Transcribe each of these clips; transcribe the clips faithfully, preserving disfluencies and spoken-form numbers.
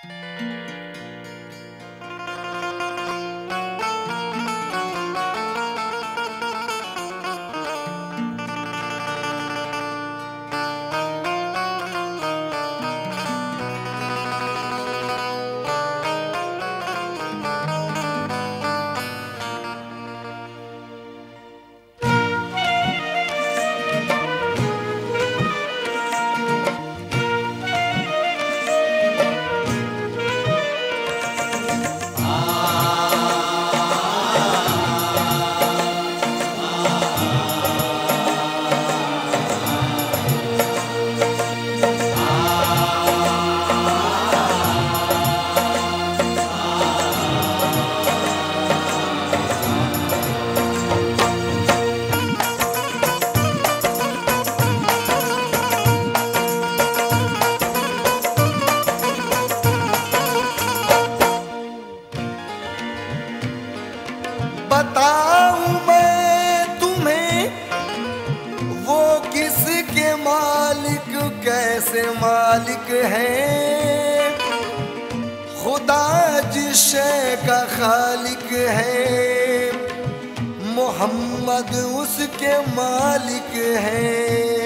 बताऊं मैं तुम्हें वो किसके मालिक कैसे मालिक है। खुदा जिस शय का खालिक है, मोहम्मद उसके मालिक है।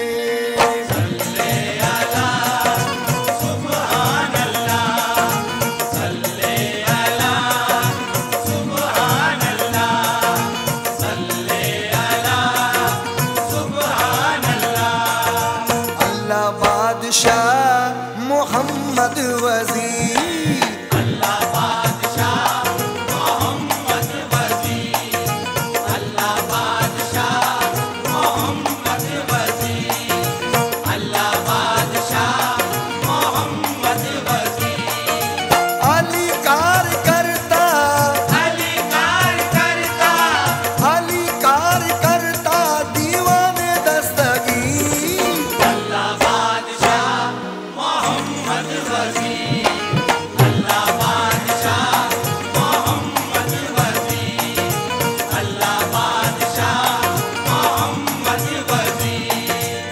बादशाह मोहम्मद वज़ीर, अल्लाह बादशाह मोहम्मद वज़ीर, अल्लाह बादशाह मोहम्मद वज़ीर, अल्लाह बादशाह मोहम्मद वज़ीर। अली कार करता, अली कार करता, अली कार करता दीवाने दस्तगीर। अल्लाह बादशाह मोहम्मद वज़ीर, अल्लाह बादशाह मोहम्मद वज़ीर, अल्लाह बादशाह मोहम्मद वज़ीर।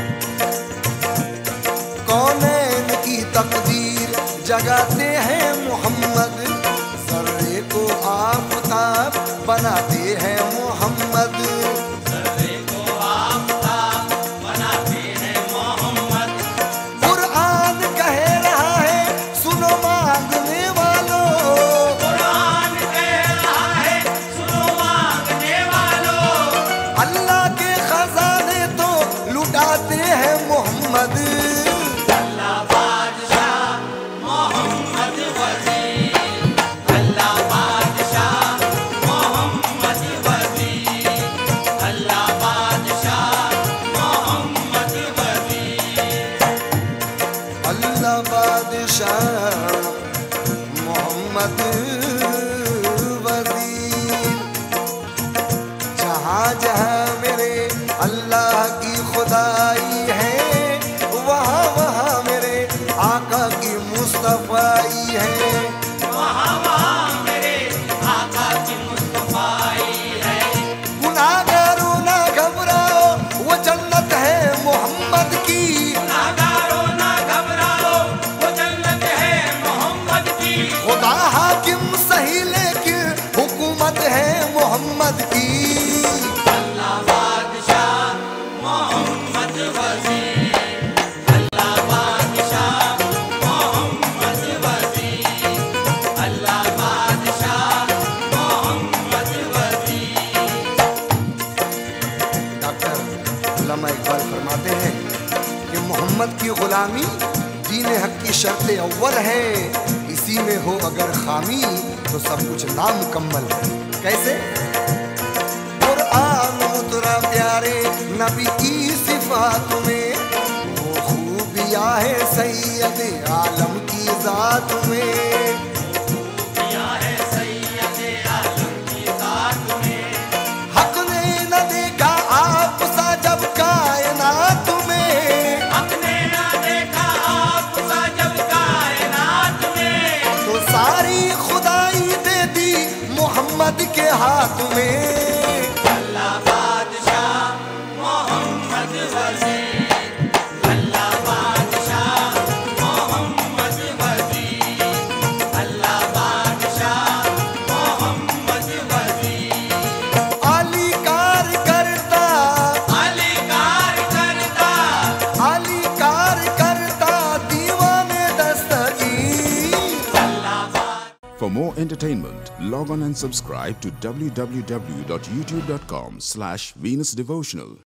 कौनैन की तकदीर जगाते हैं मोहम्मद, ज़र्रे को आफ़ताब बनाते हैं मोहम्मद। ज़र्रे को आफ़ताब बनाते हैं मोहम्मद। कुरान कह रहा है सुनो मांगने वालों, कुरान कह रहा है सुनो मांगने वालों, अल्लाह के खजाने तो लुटाते हैं मोहम्मद। अल्लाह बादशाह मोहम्मद वज़ीर, अल्लाह बादशाह मोहम्मद वज़ीर, अल्लाह बादशाह मोहम्मद वज़ीर। अल्लाह बादशाह मोहम्मद वज़ीर। जहाँ जहाँ मेरे अल्लाह की खुदाई है, वहाँ वहाँ मेरे आका की मुस्तफ़ाई है। वहाँ वहाँ मेरे आका की मुस्तफ़ाई है। गुनाहगारों ना घबराओ, वो जन्नत है मोहम्मद की। गुनाहगारों ना घबराओ, वो जन्नत है मोहम्मद की। खुदा हाकिम सही लेकिन हुकूमत है मोहम्मद की। अल्लाह बादशाह मोहम्मद वज़ीर, अल्लाह बादशाह मोहम्मद वज़ीर, अल्लाह बादशाह मोहम्मद वज़ीर। डॉक्टर उल्लामा इकबाल फरमाते हैं कि मोहम्मद की गुलामी दीन हक की शर्त अव्वल है। इसी में हो अगर खामी तो सब कुछ नामुकम्मल है। कैसे? कुरान उतरा प्यारे नबी की सिफात में, वो खूबियाँ है सैयद आलम की ज़ात में। या है सैयद आलम की ज़ात में। हक ने न देखा आप सा जब कायनात में, अपने ना देखा आप सा जब कायनात में। तो सारी खुदाई दे दी मोहम्मद के हाथ में। अल्लाह बादशाह मोहम्मद वज़ीर, अल्लाह बादशाह मोहम्मद वज़ीर, For more entertainment, log on and subscribe to w w w dot youtube dot com slash Venus Devotional.